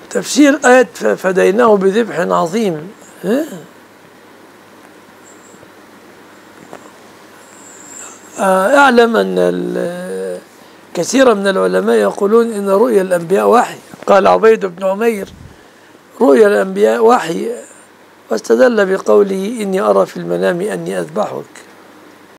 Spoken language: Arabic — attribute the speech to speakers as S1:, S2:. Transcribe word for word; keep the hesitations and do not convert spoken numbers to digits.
S1: تفسير آية فديناه بذبح عظيم. أعلم أن كثير من العلماء يقولون إن رؤيا الأنبياء وحي. قال عبيد بن عمير رؤيا الأنبياء وحي، واستدل بقوله إني أرى في المنام أني أذبحك.